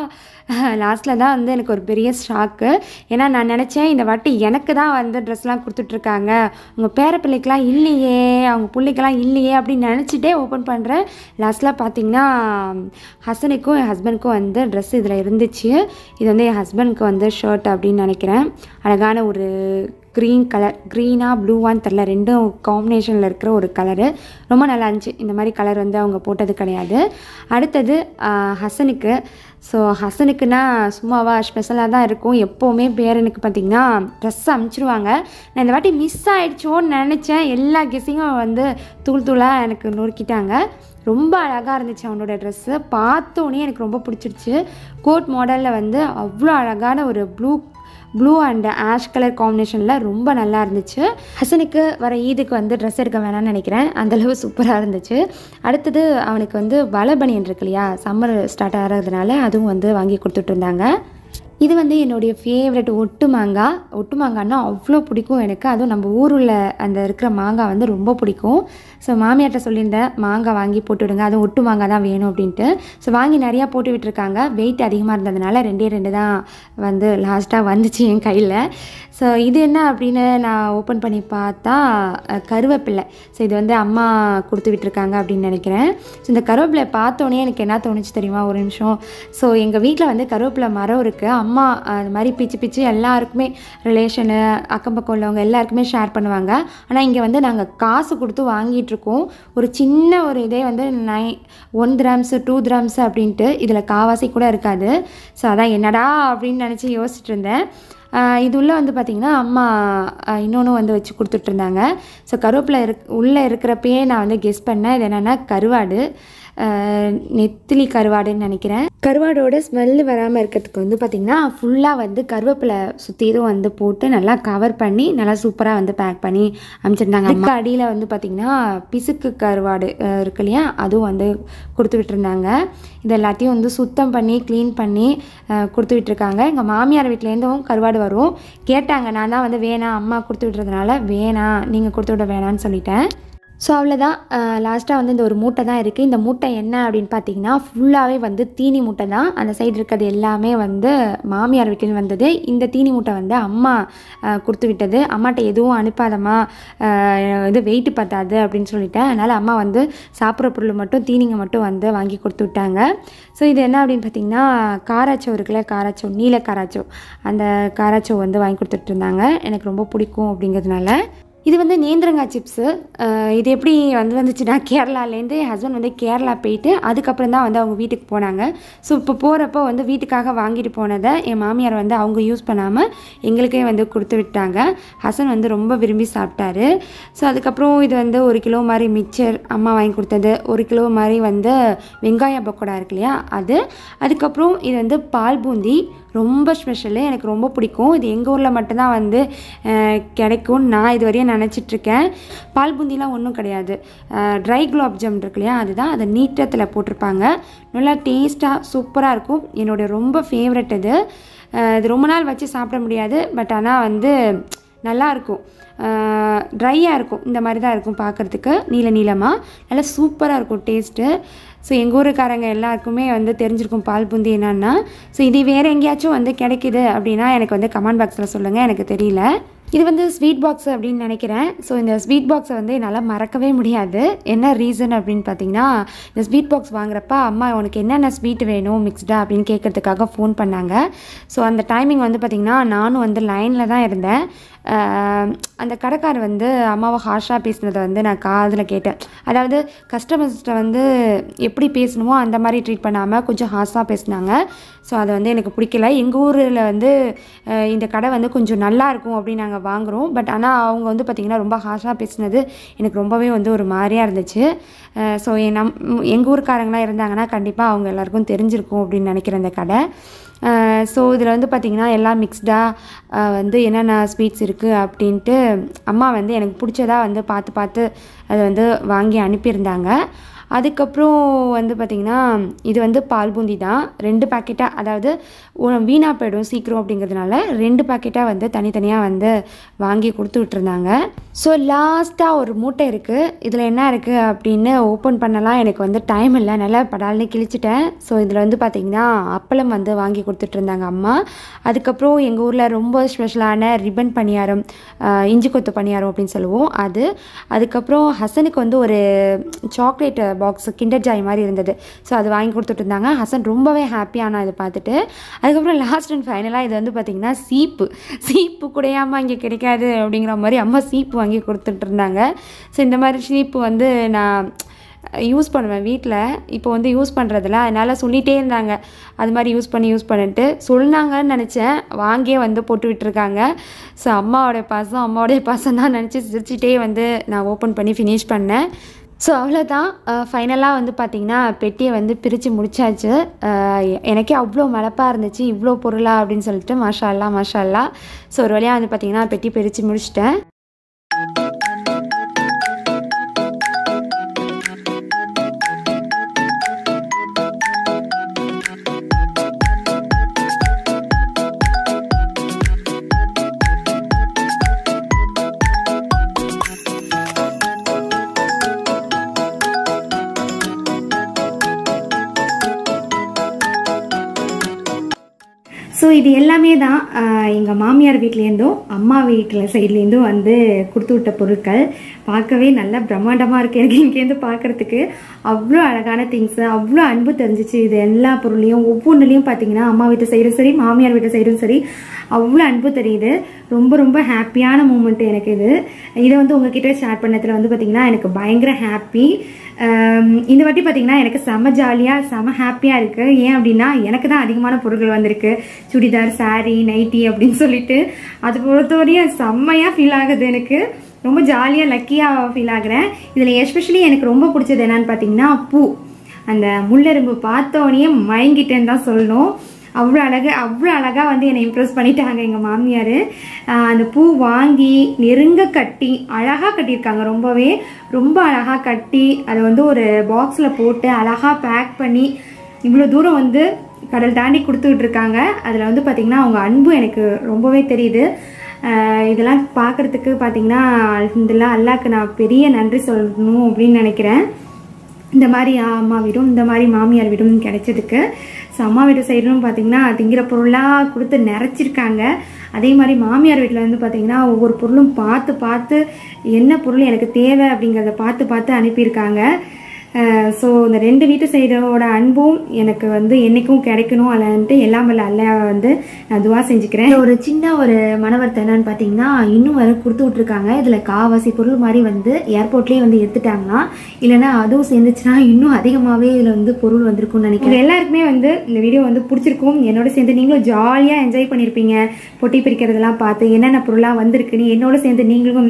லாஸ்ட்டில் தான் வந்து எனக்கு ஒரு பெரிய ஷாக்கு. ஏன்னா நான் நினச்சேன் இந்த வாட்டி எனக்கு தான் வந்து ட்ரெஸ்லாம் கொடுத்துட்ருக்காங்க, உங்கள் பேர பிள்ளைக்கெலாம் இல்லையே, அவங்க பிள்ளைக்கெல்லாம் இல்லையே அப்படின்னு நினச்சிட்டே ஓப்பன் பண்ணுறேன். லாஸ்ட்டில் பார்த்திங்கன்னா ஹசனுக்கும் என் ஹஸ்பண்டுக்கும் வந்து ட்ரெஸ் இதில் இருந்துச்சு. இது வந்து என் ஹஸ்பண்டுக்கு வந்து ஷர்ட் அப்படின்னு நினைக்கிறேன். அழகான ஒரு க்ரீன் கலர், க்ரீனாக ப்ளூவான்னு தெரில, ரெண்டும் காம்பினேஷனில் இருக்கிற ஒரு கலரு, ரொம்ப நல்லா இருந்துச்சு. இந்த மாதிரி கலர் வந்து அவங்க போட்டது கிடையாது. அடுத்தது ஹசனுக்கு. ஸோ ஹசனுக்குன்னா சும்மாவா ஸ்பெஷலாக தான் இருக்கும். எப்போவுமே பேரனுக்கு பார்த்திங்கன்னா ட்ரெஸ் அமுச்சிடுவாங்க. நான் இந்த வாட்டி மிஸ் ஆகிடுச்சோன்னு நினச்சேன். எல்லா கெஸ்ஸிங்கும் வந்து தூள் தூளாக எனக்கு நொறுக்கிட்டாங்க. ரொம்ப அழகாக இருந்துச்சு அவனோட ட்ரெஸ்ஸு. பார்த்தோன்னே எனக்கு ரொம்ப பிடிச்சிருச்சு. கோட் மாடலில் வந்து அவ்வளோ அழகான ஒரு blue blue and ash colour காம்பினேஷனில் ரொம்ப நல்லா இருந்துச்சு. ஹசனுக்கு வர ஈதுக்கு வந்து ட்ரெஸ் எடுக்க வேணாம்னு நினைக்கிறேன், அந்தளவு சூப்பராக இருந்துச்சு. அடுத்தது அவனுக்கு வந்து வலை பனியன் இருக்கு இல்லையா, சம்மர் ஸ்டார்ட் ஆகிறதுனால அதுவும் வந்து வாங்கி கொடுத்துட்ருந்தாங்க. இது வந்து என்னுடைய ஃபேவரெட் ஒட்டு மாங்காய். ஒட்டு மாங்காய்னா அவ்வளோ பிடிக்கும் எனக்கு. அதுவும் நம்ம ஊரில் அந்த இருக்கிற மாங்காய் வந்து ரொம்ப பிடிக்கும். ஸோ மாமியார்ட்ட சொல்லியிருந்தேன் மாங்காய் வாங்கி போட்டுவிடுங்க, அதுவும் ஒட்டு மாங்காய் தான் வேணும் அப்படின்ட்டு. ஸோ வாங்கி நிறையா போட்டு விட்டுருக்காங்க. வெயிட் அதிகமாக இருந்ததுனால ரெண்டே ரெண்டு தான் வந்து லாஸ்ட்டாக வந்துச்சு என் கையில். ஸோ இது என்ன அப்படின்னு நான் ஓப்பன் பண்ணி பார்த்தா கருவேப்பிலை. ஸோ இது வந்து அம்மா கொடுத்து விட்டுருக்காங்க அப்படின்னு நினைக்கிறேன். ஸோ இந்த கருவேப்பிலை பார்த்தோன்னே எனக்கு என்ன தோணுச்சு தெரியுமா, ஒரு நிமிஷம். ஸோ எங்கள் வீட்டில் வந்து கருவேப்பிலை மரம் இருக்குது. அம்மா அது மாதிரி பிச்சு பிச்சு எல்லாருக்குமே, ரிலேஷனு அக்கம் பக்கம் உள்ளவங்க எல்லாருக்குமே ஷேர் பண்ணுவாங்க. ஆனால் இங்கே வந்து நாங்கள் காசு கொடுத்து வாங்கிட்டுருக்கோம். ஒரு சின்ன ஒரு இதே வந்து நை ஒன் கிராம்ஸு டூ கிராம்ஸு அப்படின்ட்டு, இதில் காவாசி கூட இருக்காது. ஸோ அதான் என்னடா அப்படின்னு நினச்சி யோசிச்சுட்டு இருந்தேன். இது உள்ளே வந்து பார்த்திங்கன்னா அம்மா இன்னொன்று வந்து வச்சு கொடுத்துட்ருந்தாங்க. ஸோ கருவேப்பிலை இருக் உள்ளே இருக்கிறப்பயே நான் வந்து கெஸ் பண்ணேன் இது என்னென்னா கருவாடு. நெத்திலி கருவாடுன்னு நினைக்கிறேன். கருவாடோட ஸ்மெல்லு வராமல் இருக்கிறதுக்கு வந்து பார்த்திங்கன்னா ஃபுல்லாக வந்து கருவேப்பிலை சுற்றிலும் வந்து போட்டு நல்லா கவர் பண்ணி நல்லா சூப்பராக வந்து பேக் பண்ணி அனுப்பிச்சிருந்தாங்க. அதுக்கு அடியில் வந்து பார்த்திங்கன்னா பிசுக்கு கருவாடு இருக்கு இல்லையா, அதுவும் வந்து கொடுத்து விட்டுருந்தாங்க. இது எல்லாத்தையும் வந்து சுத்தம் பண்ணி க்ளீன் பண்ணி கொடுத்து விட்டுருக்காங்க. எங்கள் மாமியார் வீட்டிலேருந்தும் கருவாடு வரும். கேட்டாங்க, நான் தான் வந்து வேணாம் அம்மா கொடுத்து விட்டுறதுனால வேணாம் நீங்கள் கொடுத்து விட வேணான்னு சொல்லிட்டேன். ஸோ அவ்வளோதான். லாஸ்ட்டாக வந்து இந்த ஒரு மூட்டை தான் இருக்குது. இந்த மூட்டை என்ன அப்படின்னு பார்த்தீங்கன்னா ஃபுல்லாகவே வந்து தீனி மூட்டை தான். அந்த சைடு இருக்கிறது எல்லாமே வந்து மாமியார் வீட்டில் வந்தது. இந்த தீனி மூட்டை வந்து அம்மா கொடுத்து விட்டது. அம்மாட்ட எதுவும் அனுப்பாதம்மா, இது வெயிட்டு பத்தாது அப்படின்னு சொல்லிட்டேன். அதனால் அம்மா வந்து சாப்பிட்ற பொருள் மட்டும் தீனிங்க மட்டும் வந்து வாங்கி கொடுத்து விட்டாங்க. ஸோ இது என்ன அப்படின்னு பார்த்தீங்கன்னா காராச்சோ இருக்குல்ல, காராச்சோ நீல காராச்சோ, அந்த காராச்சோ வந்து வாங்கி கொடுத்துட்டு இருந்தாங்க. எனக்கு ரொம்ப பிடிக்கும் அப்படிங்கிறதுனால. இது வந்து நேந்திரங்காய் சிப்ஸு. இது எப்படி வந்து வந்துச்சுன்னா கேரளாலேருந்து என் ஹஸ்பண்ட் வந்து கேரளா போயிட்டு அதுக்கப்புறம் தான் வந்து அவங்க வீட்டுக்கு போனாங்க. ஸோ இப்போ போகிறப்போ வந்து வீட்டுக்காக வாங்கிட்டு போனதை என் மாமியார் வந்து அவங்க யூஸ் பண்ணாமல் எங்களுக்கே வந்து கொடுத்து விட்டாங்க. ஹசன் வந்து ரொம்ப விரும்பி சாப்பிட்டாரு. ஸோ அதுக்கப்புறம் இது வந்து ஒரு கிலோ மாதிரி மிக்சர் அம்மா வாங்கி கொடுத்தது, ஒரு கிலோ மாதிரி வந்து வெங்காய பக்கோடா இருக்கு இல்லையா அது, அதுக்கப்புறம் இது வந்து பால் பூந்தி ரொம்ப ஸ்பெஷலு, எனக்கு ரொம்ப பிடிக்கும். இது எங்கள் ஊரில் மட்டும்தான் வந்து கிடைக்கும் நான் இது வரையும் நினச்சிட்ருக்கேன். பால் பூந்திலாம் ஒன்றும் கிடையாது, ட்ரை குலாப் ஜாம் இருக்கு இல்லையா அதுதான். அதை நீட்டத்தில் போட்டிருப்பாங்க. நல்லா டேஸ்ட்டாக சூப்பராக இருக்கும். என்னோடய ரொம்ப ஃபேவரட் இது. இது ரொம்ப நாள் வச்சு சாப்பிட முடியாது, பட் ஆனால் வந்து நல்லாயிருக்கும். ட்ரையாக இருக்கும், இந்த மாதிரி தான் இருக்கும் பார்க்குறதுக்கு, நீல நீளமாக நல்லா சூப்பராக இருக்கும் டேஸ்ட்டு. ஸோ எங்கள் ஊருக்காரங்க எல்லாருக்குமே வந்து தெரிஞ்சிருக்கும் பால் பூந்தி என்னன்னா. ஸோ இது வேறு எங்கேயாச்சும் வந்து கிடைக்கிது அப்படின்னா எனக்கு வந்து கமெண்ட் பாக்ஸில் சொல்லுங்கள், எனக்கு தெரியல. இது வந்து ஸ்வீட் பாக்ஸ் அப்படின்னு நினைக்கிறேன். ஸோ இந்த ஸ்வீட் பாக்ஸை வந்து என்னால் மறக்கவே முடியாது. என்ன ரீசன் அப்படின்னு பார்த்தீங்கன்னா, இந்த ஸ்வீட் பாக்ஸ் வாங்குறப்ப அம்மா உனக்கு என்னென்ன ஸ்வீட் வேணும் மிக்ஸ்டாக அப்படின்னு கேட்குறதுக்காக ஃபோன் பண்ணாங்க. ஸோ அந்த டைமிங் வந்து பார்த்திங்கன்னா நானும் வந்து லைனில் தான் இருந்தேன். அந்த கடைக்காரர் வந்து அம்மாவை ஹார்ஷாக பேசினதை வந்து நான் காதில் கேட்டேன். அதாவது கஸ்டமர்ஸ்கிட்ட வந்து எப்படி பேசணுமோ அந்த மாதிரி ட்ரீட் பண்ணாமல் கொஞ்சம் ஹார்ஷாக பேசினாங்க. ஸோ அது வந்து எனக்கு பிடிக்கல. எங்கள் ஊரில் வந்து இந்த கடை வந்து கொஞ்சம் நல்லாயிருக்கும் அப்படின்னு நாங்கள் வாங்குகிறோம். பட் ஆனால் அவங்க வந்து பார்த்திங்கன்னா ரொம்ப ஹார்ஷாக பேசினது எனக்கு ரொம்பவே வந்து ஒரு மாதிரியாக இருந்துச்சு. ஸோ நம் எங்கள் ஊருக்காரங்களாம் இருந்தாங்கன்னா கண்டிப்பாக அவங்க எல்லாருக்கும் தெரிஞ்சிருக்கும் அப்படின்னு நினைக்கிறேன் இந்த கடை. ஸோ இதில் வந்து பார்த்திங்கன்னா எல்லாம் மிக்ஸ்டாக வந்து என்னென்ன ஸ்வீட்ஸ் இருக்குது அப்படின்ட்டு அம்மா வந்து எனக்கு பிடிச்சதாக வந்து பார்த்து பார்த்து அதை வந்து வாங்கி அனுப்பியிருந்தாங்க. அதுக்கப்புறம் வந்து பார்த்திங்கன்னா இது வந்து பால் பூந்தி தான். ரெண்டு பாக்கெட்டாக, அதாவது வீணாக போய்டும் சீக்கிரம் அப்படிங்கிறதுனால ரெண்டு பாக்கெட்டாக வந்து தனித்தனியாக வந்து வாங்கி கொடுத்து விட்டுருந்தாங்க. ஸோ லாஸ்ட்டாக ஒரு மூட்டை இருக்குது. இதில் என்ன இருக்குது அப்படின்னு ஓப்பன் பண்ணலாம் எனக்கு வந்து டைம் இல்லை, நல்லா படால்னு கிழிச்சிட்டேன். ஸோ இதில் வந்து பார்த்திங்கன்னா அப்பளம் வந்து வாங்கி கொடுத்துட்ருந்தாங்க அம்மா. அதுக்கப்புறம் எங்கள் ஊரில் ரொம்ப ஸ்பெஷலான ரிப்பன் பணியாரம், இஞ்சி கொத்து பணியாரம் அப்படின்னு சொல்லுவோம் அது. அதுக்கப்புறம் ஹசனுக்கு வந்து ஒரு சாக்லேட் பாக்ஸ் கிண்டர் ஜாய் மாதிரி இருந்தது. ஸோ அது வாங்கி கொடுத்துட்டு இருந்தாங்க. ஹசன் ரொம்பவே ஹாப்பியான இதை பார்த்துட்டு. அதுக்கப்புறம் லாஸ்ட் அண்ட் ஃபைனலாக இது வந்து பார்த்திங்கன்னா சீப்பு சீப்பு கூடையாமல் இங்கே கிடைக்காது அப்படிங்கிற மாதிரி அம்மா சீப்பு வாங்கி கொடுத்துட்டு இருந்தாங்க. ஸோ இந்த மாதிரி சீப்பு வந்து நான் யூஸ் பண்ணுவேன் வீட்டில். இப்போ வந்து யூஸ் பண்ணுறதில்ல, அதனால் சொல்லிகிட்டே இருந்தாங்க அது மாதிரி யூஸ் பண்ணி யூஸ் பண்ணிட்டு சொன்னாங்கன்னு நினச்சேன். வாங்கியே வந்து போட்டு விட்டுருக்காங்க. ஸோ அம்மாவோடைய பாசம் அம்மாவோடைய பாசம் தான் நினச்சி சிரிச்சிட்டே வந்து நான் ஓப்பன் பண்ணி ஃபினிஷ் பண்ணேன். ஸோ அவ்வளோதான். ஃபைனலாக வந்து பார்த்திங்கன்னா பெட்டியை வந்து பிரித்து முடிச்சாச்சு. எனக்கே அவ்வளோ மலப்பாக இருந்துச்சு, இவ்வளோ பொருளா அப்படின்னு சொல்லிட்டு மாஷா அல்லா மாஷா அல்லா. ஸோ ஒரு வழியாக வந்து பார்த்திங்கன்னா பெட்டி பிரித்து முடிச்சிட்டேன். ஸோ இது எல்லாமே தான் எங்கள் மாமியார் வீட்லேருந்தும் அம்மா வீட்டில் சைட்லேருந்தும் வந்து கொடுத்து விட்ட பொருட்கள். பார்க்கவே நல்லா பிரம்மாண்டமாக இருக்குது எனக்கு இங்கேருந்து பார்க்குறதுக்கு. அவ்வளோ அழகான திங்ஸு, அவ்வளோ அன்பு தெரிஞ்சிச்சு. இது எல்லா பொருளையும் ஒவ்வொன்றுலையும் பார்த்தீங்கன்னா அம்மா வீட்டு சைடும் சரி மாமியார் வீட்டு சைடும் சரி அவ்வளோ அன்பு தெரியுது. ரொம்ப ரொம்ப ஹாப்பியான மூமெண்ட்டு எனக்கு இது. இதை வந்து உங்ககிட்ட ஷேர் பண்ணதில் வந்து பார்த்திங்கன்னா எனக்கு பயங்கர ஹாப்பி. இந்த வாட்டி பார்த்திங்கன்னா எனக்கு செம ஜாலியாக செம ஹாப்பியாக இருக்குது. ஏன் அப்படின்னா எனக்கு தான் அதிகமான பொருட்கள் வந்திருக்கு. சுடிதார், சாரீ, நைட்டி அப்படின்னு சொல்லிட்டு அது பொறுத்தவரையும் செம்மையாக ஃபீல் ஆகுது. எனக்கு ரொம்ப ஜாலியாக லக்கியாக ஃபீல் ஆகுறேன். இதில் எஸ்பெஷலி எனக்கு ரொம்ப பிடிச்சது என்னன்னு பார்த்தீங்கன்னா பூ. அந்த முள்ளெரும்பு பார்த்தோன்னே மயங்கிட்டேன்னு தான் சொல்லணும். அவ்வளோ அழகு அவ்வளோ அழகாக வந்து என்னை இம்ப்ரெஸ் பண்ணிட்டாங்க எங்கள் மாமியார். அந்த பூ வாங்கி நெருங்க கட்டி அழகாக கட்டியிருக்காங்க. ரொம்பவே ரொம்ப அழகாக கட்டி அதை வந்து ஒரு பாக்ஸில் போட்டு அழகாக பேக் பண்ணி இவ்வளோ தூரம் வந்து கடல் தாண்டி கொடுத்துக்கிட்டு இருக்காங்க. அதில் வந்து பார்த்திங்கன்னா அவங்க அன்பு எனக்கு ரொம்பவே தெரியுது. இதெல்லாம் பார்க்குறதுக்கு பார்த்திங்கன்னா இதெல்லாம் அல்லாஹ்க்கு நான் பெரிய நன்றி சொல்லணும் அப்படின்னு நினைக்கிறேன். இந்த மாதிரி அம்மா வீடும் இந்த மாதிரி மாமியார் வீடும் கிடைச்சதுக்கு. ஸோ அம்மா வீட்டு சைடுன்னு பார்த்தீங்கன்னா திங்கிற பொருளாக கொடுத்து நிறைச்சிருக்காங்க. அதே மாதிரி மாமியார் வீட்டில் வந்து பார்த்தீங்கன்னா ஒவ்வொரு பொருளும் பார்த்து பார்த்து என்ன பொருள் எனக்கு தேவை அப்படிங்கிறத பார்த்து பார்த்து அனுப்பியிருக்காங்க. ஸோ இந்த ரெண்டு வீட்டு சைடோட அன்பும் எனக்கு வந்து என்றைக்கும் கிடைக்கணும் அல்லன்ட்டு எல்லாம் வல்ல அல்லாஹ் வந்து நான் துவா செஞ்சுக்கிறேன். ஒரு சின்ன ஒரு மனவர்த்தம் என்னன்னு பார்த்தீங்கன்னா இன்னும் வர கொடுத்து விட்ருக்காங்க. இதில் காவாசி பொருள் மாதிரி வந்து ஏர்போர்ட்லேயே வந்து எடுத்துட்டாங்கன்னா இல்லைன்னா அதுவும் சேர்ந்துச்சுன்னா இன்னும் அதிகமாகவே இதில் வந்து பொருள் வந்திருக்கும்னு நினைக்கிறேன். எல்லாருக்குமே வந்து இந்த வீடியோ வந்து பிடிச்சிருக்கும். என்னோட சேர்ந்து நீங்களும் ஜாலியாக என்ஜாய் பண்ணியிருப்பீங்க. பொட்டி பிரிக்கிறதெல்லாம் பார்த்து என்னென்ன பொருளாக வந்திருக்குன்னு என்னோட சேர்ந்து நீங்களும்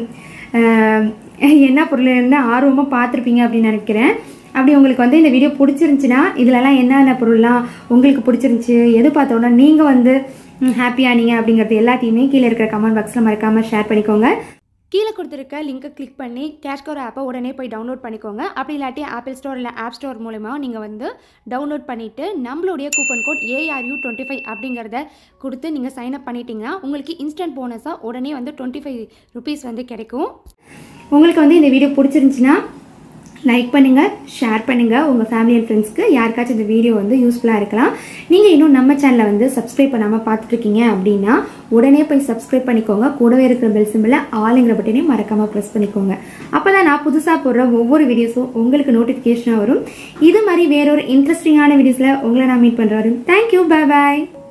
என்ன பொருள்னு ஆர்வமாக பார்த்துருப்பீங்க அப்படின்னு நினைக்கிறேன். அப்படி உங்களுக்கு வந்து இந்த வீடியோ பிடிச்சிருந்துச்சுன்னா இதிலலாம் என்னென்ன பொருள்லாம் உங்களுக்கு பிடிச்சிருந்துச்சு எது பார்த்தோன்னா நீங்கள் வந்து ஹாப்பியானீங்க அப்படிங்கிறது எல்லாத்தையுமே கீழே இருக்கிற கமெண்ட் பாக்ஸில் மறக்காமல் ஷேர் பண்ணிக்கோங்க. கீழே கொடுத்துருக்க லிங்கை கிளிக் பண்ணி கேஷ்கோர் ஆப்பை உடனே போய் டவுன்லோட் பண்ணிக்கோங்க. அப்படி இல்லாட்டி ஆப்பிள் ஸ்டோர் இல்லை ஆப் ஸ்டோர் மூலமா நீங்கள் வந்து டவுன்லோட் பண்ணிவிட்டு நம்மளுடைய coupon code ARU twenty five அப்படிங்கிறத கொடுத்து நீங்கள் சைன் அப் பண்ணிட்டீங்கன்னா உங்களுக்கு இன்ஸ்டன்ட் போனஸாக உடனே வந்து டுவெண்ட்டி ஃபைவ் ருபீஸ் வந்து கிடைக்கும். உங்களுக்கு வந்து இந்த வீடியோ பிடிச்சிருந்துச்சுன்னா லைக் பண்ணுங்கள், ஷேர் பண்ணுங்கள் உங்கள் ஃபேமிலி அண்ட் ஃப்ரெண்ட்ஸ்க்கு யாருக்காச்சும் இந்த வீடியோ வந்து யூஸ்ஃபுல்லாக இருக்கலாம். நீங்கள் இன்னும் நம்ம சேனலை வந்து சப்ஸ்கிரைப் பண்ணாமல் பார்த்துட்ருக்கீங்க அப்படின்னா உடனே போய் சப்ஸ்கிரைப் பண்ணிக்கோங்க. கூடவே இருக்கிற பெல் சிம்பிளை ஆளுங்கிற பட்டனையும் மறக்காமல் ப்ரெஸ் பண்ணிக்கோங்க. அப்போ தான் நான் புதுசாக போடுற ஒவ்வொரு வீடியோஸும் உங்களுக்கு நோட்டிஃபிகேஷனாக வரும். இது மாதிரி வேறொரு இன்ட்ரெஸ்டிங்கான வீடியோஸில் உங்களை நான் மீட் பண்ணுறேன். தேங்க்யூ, பாய் பாய்.